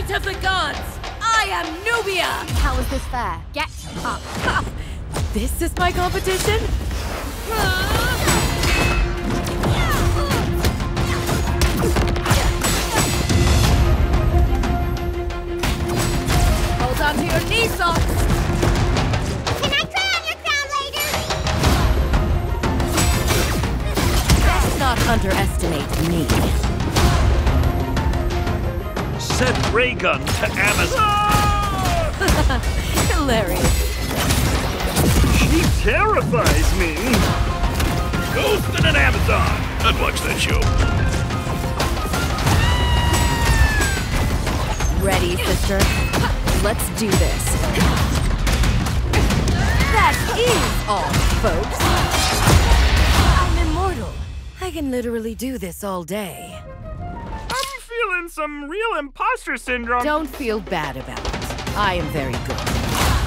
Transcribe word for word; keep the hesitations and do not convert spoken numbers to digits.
Might of the gods! I am Nubia! How is this fair? Get up. Ha! This is my competition? Hold on to your knee socks! Can I cry on your crown later? Let's not underestimate me. Set ray gun to Amazon. Hilarious. She terrifies me. Ghost and an Amazon. I'd watch that show. Ready, sister? Let's do this. That is all, folks. I'm immortal. I can literally do this all day. I'm feeling some real imposter syndrome. Don't feel bad about it. I am very good.